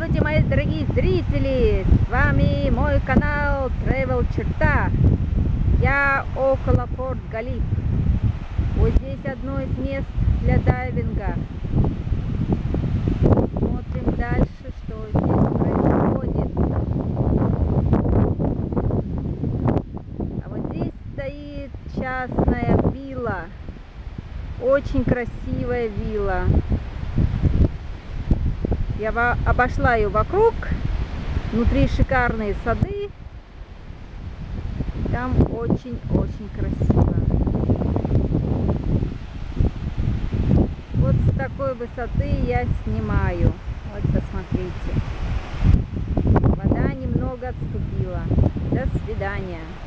Здравствуйте, мои дорогие зрители! С вами мой канал Travel Черта. Я около Порт Галиф. Вот здесь одно из мест для дайвинга. Смотрим дальше, что здесь происходит. А вот здесь стоит частная вилла. Очень красивая вилла. Я обошла ее вокруг. Внутри шикарные сады. Там очень-очень красиво. Вот с такой высоты я снимаю. Вот посмотрите. Вода немного отступила. До свидания.